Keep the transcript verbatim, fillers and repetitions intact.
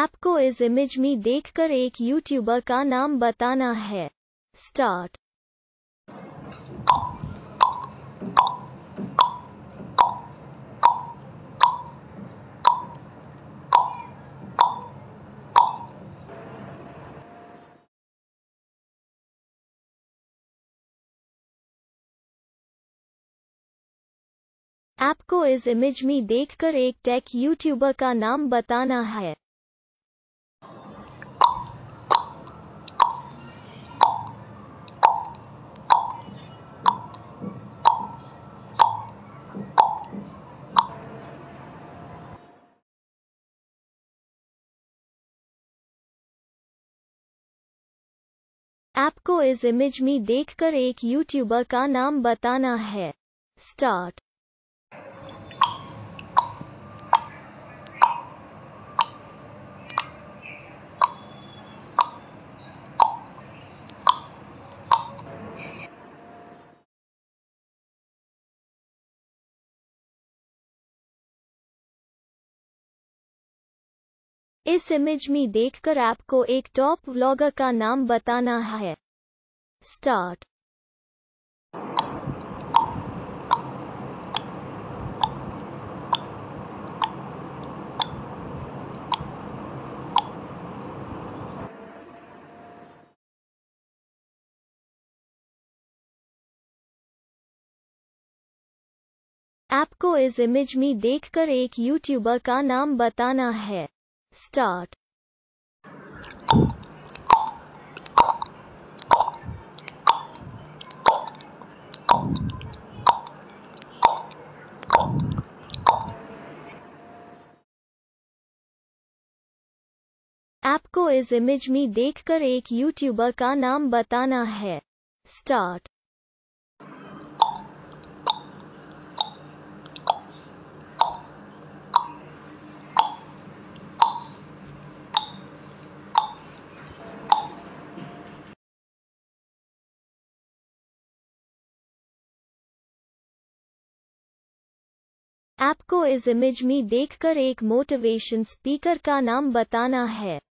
आपको इस इमेज में देखकर एक यूट्यूबर का नाम बताना है। स्टार्ट। आपको इस इमेज में देखकर एक टेक यूट्यूबर का नाम बताना है। आपको इस इमेज में देखकर एक यूट्यूबर का नाम बताना है। स्टार्ट। इस इमेज में देखकर आपको एक टॉप व्लॉगर का नाम बताना है। स्टार्ट। आपको इस इमेज में देखकर एक यूट्यूबर का नाम बताना है। स्टार्ट। आपको इस इमेज में देखकर एक यूट्यूबर का नाम बताना है। स्टार्ट। आपको इस इमेज में देखकर एक मोटिवेशन स्पीकर का नाम बताना है।